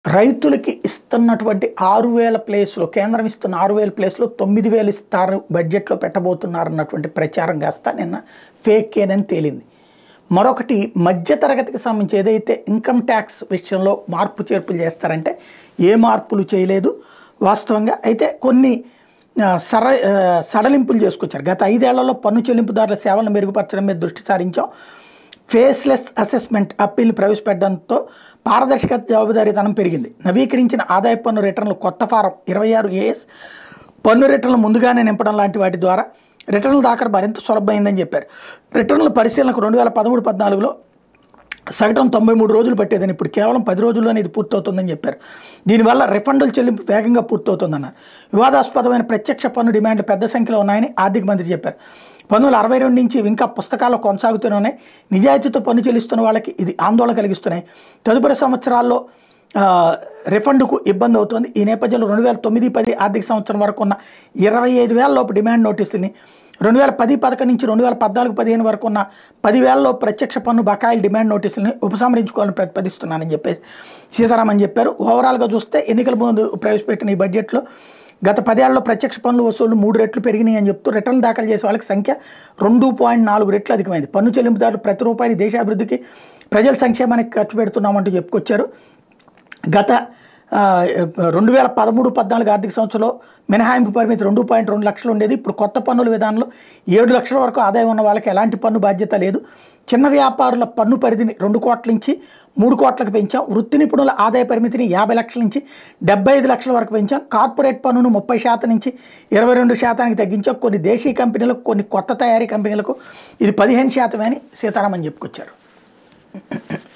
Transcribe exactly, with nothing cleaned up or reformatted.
రైతులకి ఇస్తున్నటువంటి ఆరు వేల ప్లేస్‌లో కేంద్రం ఇస్తున్న ఆరు వేల ప్లేస్‌లో తొమ్మిది వేలు ఇస్తారు బడ్జెట్‌లో పెట్టబోతున్నారన్నటువంటి ప్రచారం కాస్త నిన్న ఫేకేనని తేలింది. మరొకటి మధ్య తరగతికి సంబంధించి ఏదైతే ఇన్‌కమ్ ట్యాక్స్ విషయంలో మార్పు చేర్పులు చేస్తారంటే ఏ మార్పులు చేయలేదు వాస్తవంగా. అయితే కొన్ని ఆహ్, సర ఆహ్, సడలింపులు చేసుకొచ్చారు. గత ఐదు ఏళ్లలో పన్ను చెల్లింపుదారుల సేవలను మెరుగుపరచడం మీద దృష్టి సారించాం. ఫేస్‌లెస్ అసెస్‌మెంట్ అప్పీల్‌ని ప్రవేశపెట్టడంతో పారదర్శకత జవాబుదారీతనం పెరిగింది. నవీకరించిన ఆదాయపు పన్ను రిటర్నులు కొత్త ఫారం ఇరవై ఆరు ఏఎస్ పన్ను రిటర్నులు ముందుగానే నింపడం లాంటి వాటి ద్వారా రిటర్నుల దాఖలు మరింత సులభమైందని చెప్పారు. రిటర్నుల పరిశీలనకు రెండు వేల పదమూడు పద్నాలుగులో సగటున తొంభై మూడు రోజులు పట్టేదని ఇప్పుడు కేవలం పది రోజుల్లోనే ఇది పూర్తవుతుందని చెప్పారు. దీనివల్ల రిఫండుల చెల్లింపు వేగంగా పూర్తవుతుందన్నారు. వివాదాస్పదమైన ప్రత్యక్ష పన్ను డిమాండ్లు పెద్ద సంఖ్యలో ఉన్నాయని ఆర్థిక మంత్రి చెప్పారు. పంతొమ్మిది అరవై రెండు నుంచి ఇంకా పుస్తకాల్లో కొనసాగుతూనే ఉన్నాయి. నిజాయితీతో పన్ను చెల్లిస్తున్న వాళ్ళకి ఇది ఆందోళన కలిగిస్తున్నాయి. తదుపరి సంవత్సరాల్లో రిఫండ్కు ఇబ్బంది అవుతుంది. ఈ నేపథ్యంలో రెండు వేల తొమ్మిది పది ఆర్థిక సంవత్సరం వరకు ఉన్న ఇరవై ఐదు వేల లోపు డిమాండ్ నోటీసుని రెండు వేల పది పదకొండు నుంచి రెండు వేల పద్నాలుగు పదిహేను వరకు ఉన్న పదివేలలో ప్రత్యక్ష పన్ను బకాయిల డిమాండ్ నోటీసులని ఉపసంహరించుకోవాలని ప్రతిపాదిస్తున్నానని చెప్పేసి సీతారామన్ చెప్పారు. ఓవరాల్గా చూస్తే ఎన్నికల ముందు ప్రవేశపెట్టిన ఈ బడ్జెట్లో గత పదేళ్లలో ప్రత్యక్ష పన్నుల వసూళ్లు మూడు రెట్లు పెరిగినాయి అని చెప్తూ రిటర్న్ దాఖలు చేసే వాళ్ళకి సంఖ్య రెండు పాయింట్ నాలుగు రెట్లు అధికమైంది. పన్ను చెల్లింపుదారులు ప్రతి రూపాయలు దేశాభివృద్ధికి ప్రజల సంక్షేమానికి ఖర్చు పెడుతున్నామంటూ చెప్పుకొచ్చారు. గత రెండు వేల పదమూడు పద్నాలుగు ఆర్థిక సంవత్సరంలో మినహాయింపు పరిమితి రెండు పాయింట్ రెండు లక్షలు ఉండేది. ఇప్పుడు కొత్త పన్నుల విధానంలో ఏడు లక్షల వరకు ఆదాయం ఉన్న వాళ్ళకి ఎలాంటి పన్ను బాధ్యత లేదు. చిన్న వ్యాపారుల పన్ను పరిధిని రెండు కోట్ల నుంచి మూడు కోట్లకు పెంచాం. వృత్తి నిపుణుల ఆదాయ పరిమితిని యాభై లక్షల నుంచి డెబ్బై ఐదు లక్షల వరకు పెంచాం. కార్పొరేట్ పన్నును ముప్పై శాతం నుంచి ఇరవై రెండు శాతానికి తగ్గించాం. కొన్ని దేశీయ కంపెనీలకు కొన్ని కొత్త తయారీ కంపెనీలకు ఇది పదిహేను శాతమే అని సీతారామన్ చెప్పుకొచ్చారు.